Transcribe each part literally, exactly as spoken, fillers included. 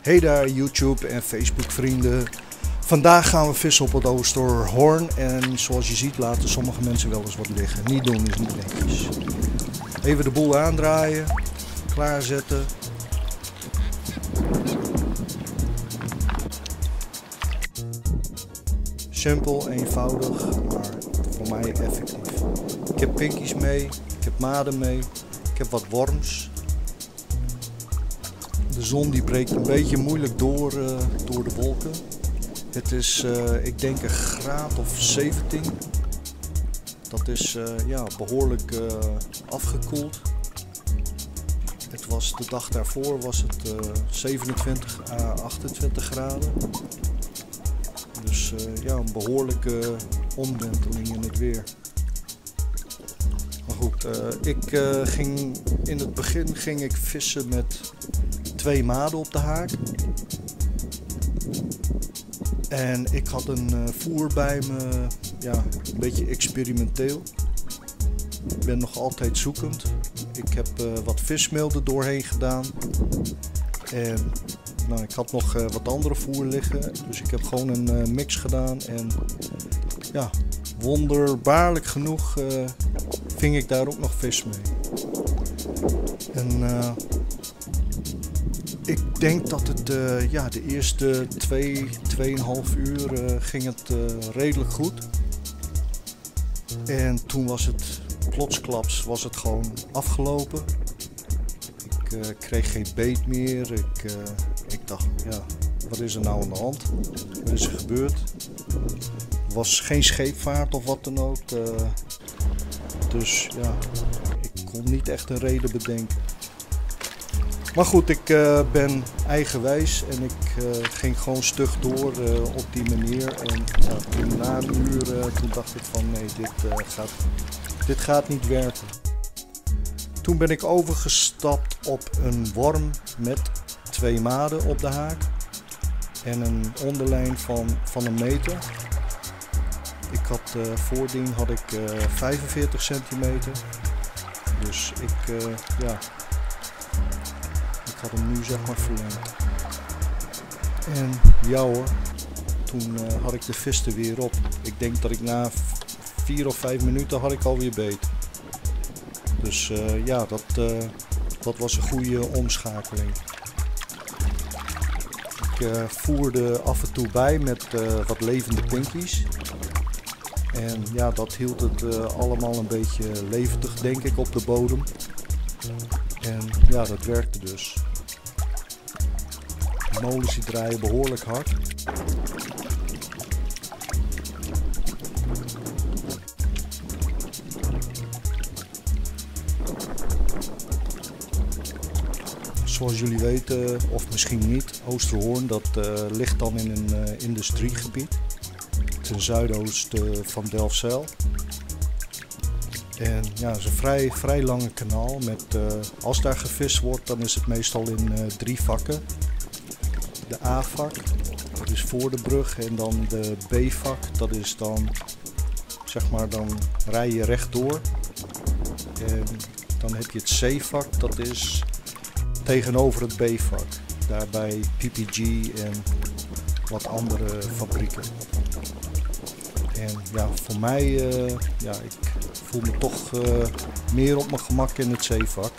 Hey daar YouTube en Facebook vrienden. Vandaag gaan we vissen op het Oosterhoorn en zoals je ziet laten sommige mensen wel eens wat liggen. Niet doen is niet netjes. Even de boel aandraaien, klaarzetten. Simpel, eenvoudig, maar voor mij effectief. Ik heb pinkies mee, ik heb maden mee, ik heb wat worms. De zon die breekt een beetje moeilijk door, uh, door de wolken. Het is, uh, ik denk, een graad of zeventien. Dat is uh, ja, behoorlijk uh, afgekoeld. Het was, de dag daarvoor was het uh, zevenentwintig à achtentwintig graden. Dus uh, ja, een behoorlijke omwenteling in het weer. Maar goed, uh, ik uh, ging in het begin ging ik vissen met twee maden op de haak. En ik had een uh, voer bij me, ja, een beetje experimenteel. Ik ben nog altijd zoekend. Ik heb uh, wat vismeel er doorheen gedaan. En nou, ik had nog uh, wat andere voer liggen. Dus ik heb gewoon een uh, mix gedaan. En ja, wonderbaarlijk genoeg uh, ving ik daar ook nog vis mee. En uh, ik denk dat het uh, ja, de eerste twee, tweeënhalf uur uh, ging het uh, redelijk goed. En toen was het plotsklaps was het gewoon afgelopen. Ik uh, kreeg geen beet meer. Ik, uh, ik dacht, ja, wat is er nou aan de hand? Wat is er gebeurd? Er was geen scheepvaart of wat dan ook. Uh, dus ja, ik kon niet echt een reden bedenken. Maar goed, ik uh, ben eigenwijs en ik uh, ging gewoon stug door uh, op die manier. En ja, toen na een uur uh, toen dacht ik van nee, dit, uh, gaat, dit gaat niet werken. Toen ben ik overgestapt op een worm met twee maden op de haak. En een onderlijn van, van een meter. Ik had uh, voordien had ik uh, vijfenveertig centimeter. Dus ik, uh, ja... Ik had hem nu zeg maar verlengd. En ja hoor, toen uh, had ik de vis er weer op. Ik denk dat ik na vier of vijf minuten had ik alweer beet. Dus uh, ja, dat, uh, dat was een goede omschakeling. Ik uh, voerde af en toe bij met uh, wat levende pinkies. En ja, dat hield het uh, allemaal een beetje levendig denk ik op de bodem. En ja, dat werkte dus. De molens die draaien behoorlijk hard. Zoals jullie weten, of misschien niet, Oosterhoorn dat uh, ligt dan in een uh, industriegebied. Ten zuidoosten van Delfzijl. En ja, het is een vrij, vrij lange kanaal. Met, uh, als daar gevist wordt, dan is het meestal in uh, drie vakken. De A-vak, dat is voor de brug. En dan de B-vak, dat is dan, zeg maar, dan rij je rechtdoor. En dan heb je het C-vak, dat is tegenover het B-vak. Daarbij P P G en wat andere fabrieken. En ja, voor mij, uh, ja, ik voel me toch uh, meer op mijn gemak in het zeevak.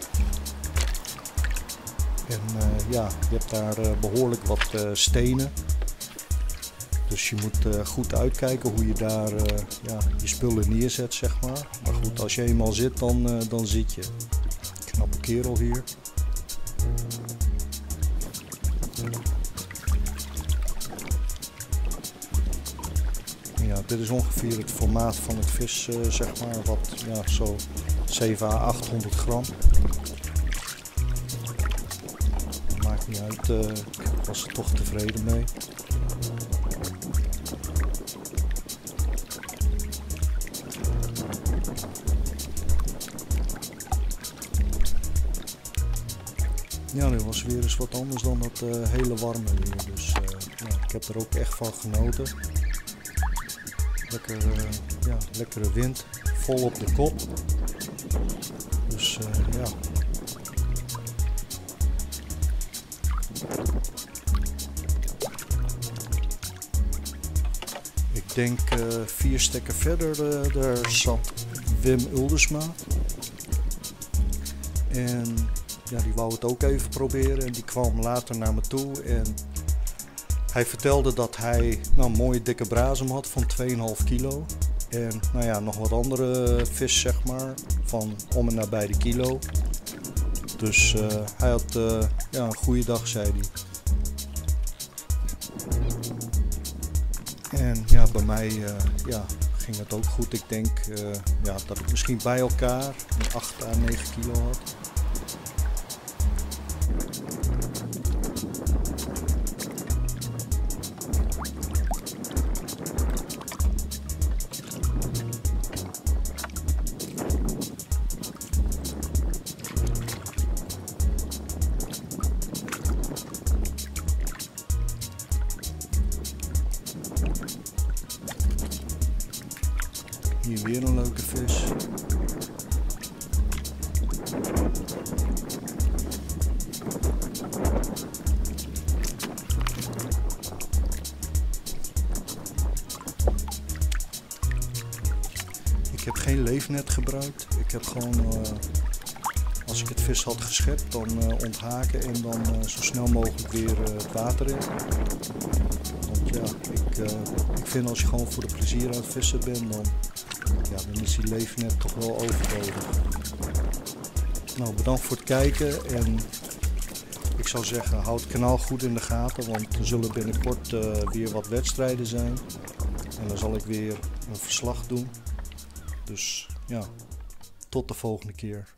En uh, ja, je hebt daar uh, behoorlijk wat uh, stenen. Dus je moet uh, goed uitkijken hoe je daar uh, ja, je spullen neerzet, zeg maar. Maar goed, als je eenmaal zit, dan, uh, dan zit je. Knappe kerel hier. Ja, dit is ongeveer het formaat van het vis, uh, zeg maar, wat ja, zo zeven à achthonderd gram. Maakt niet uit, uh, ik was er toch tevreden mee. Ja, dit was weer eens wat anders dan dat uh, hele warme weer, dus uh, ja, ik heb er ook echt van genoten. Lekker, uh, ja, lekkere wind, vol op de kop. Dus uh, ja. denk uh, vier stekken verder, uh, daar zat Wim Uldersma. En ja, die wou het ook even proberen en die kwam later naar me toe. En hij vertelde dat hij nou, een mooie dikke brasem had van twee komma vijf kilo. En nou ja, nog wat andere vis zeg maar, van om en nabij de kilo. Dus uh, hij had uh, ja, een goede dag, zei hij. En ja, bij mij uh, ja, ging het ook goed. Ik denk uh, ja, dat ik misschien bij elkaar een acht à negen kilo had. Hier weer een leuke vis. Ik heb geen leefnet gebruikt. Ik heb gewoon, uh, als ik het vis had geschept, dan uh, onthaken en dan uh, zo snel mogelijk weer uh, het water in. Want ja, ik, uh, ik vind als je gewoon voor de plezier aan het vissen bent, dan, ja, dan is die leefnet toch wel overbodig. Nou, bedankt voor het kijken en ik zou zeggen, houd het kanaal goed in de gaten, want er zullen binnenkort uh, weer wat wedstrijden zijn. En dan zal ik weer een verslag doen. Dus ja, tot de volgende keer.